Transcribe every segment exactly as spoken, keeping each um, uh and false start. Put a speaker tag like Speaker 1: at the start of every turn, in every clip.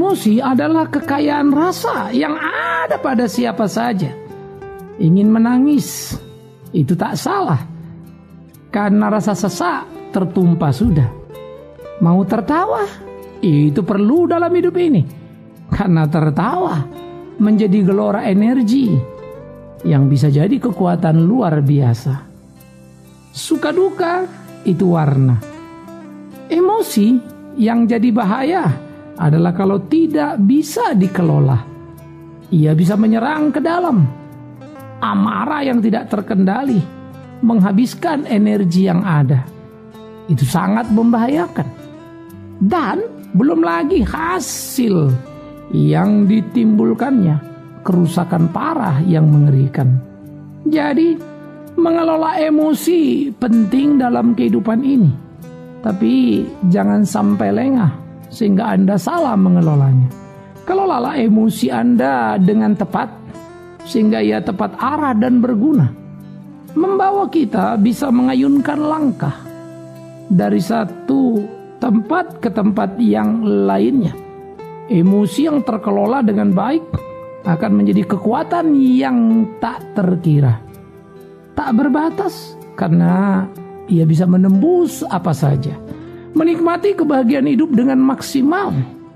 Speaker 1: Emosi adalah kekayaan rasa yang ada pada siapa saja. Ingin menangis, itu tak salah. Karena rasa sesak tertumpah sudah. Mau tertawa, itu perlu dalam hidup ini. Karena tertawa menjadi gelora energi yang bisa jadi kekuatan luar biasa. Suka duka itu warna. Emosi yang jadi bahaya adalah kalau tidak bisa dikelola. Ia bisa menyerang ke dalam. Amarah yang tidak terkendali menghabiskan energi yang ada. Itu sangat membahayakan. Dan belum lagi hasil yang ditimbulkannya, kerusakan parah yang mengerikan. Jadi mengelola emosi penting dalam kehidupan ini. Tapi jangan sampai lengah sehingga Anda salah mengelolanya. Kelolalah emosi Anda dengan tepat sehingga ia tepat arah dan berguna. Membawa kita bisa mengayunkan langkah dari satu tempat ke tempat yang lainnya. Emosi yang terkelola dengan baik akan menjadi kekuatan yang tak terkira. Tak berbatas karena ia bisa menembus apa saja. Menikmati kebahagiaan hidup dengan maksimal.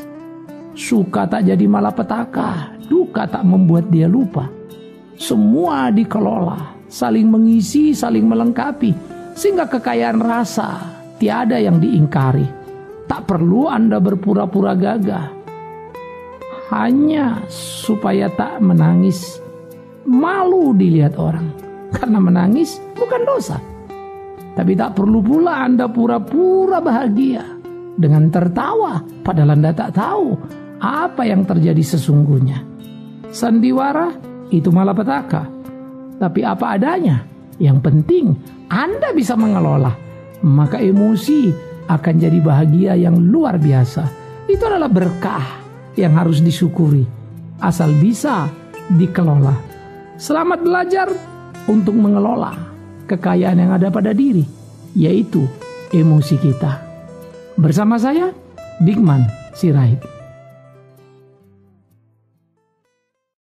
Speaker 1: Suka tak jadi malapetaka, duka tak membuat dia lupa. Semua dikelola, saling mengisi, saling melengkapi, sehingga kekayaan rasa tiada yang diingkari. Tak perlu Anda berpura-pura gagah, hanya supaya tak menangis. Malu dilihat orang, karena menangis bukan dosa. Tapi tak perlu pula Anda pura-pura bahagia dengan tertawa, padahal Anda tak tahu apa yang terjadi sesungguhnya. Sandiwara itu malapetaka, tapi apa adanya. Yang penting Anda bisa mengelola, maka emosi akan jadi bahagia yang luar biasa. Itu adalah berkah yang harus disyukuri, asal bisa dikelola. Selamat belajar untuk mengelola kekayaan yang ada pada diri, yaitu emosi kita. Bersama saya, Bigman Sirait.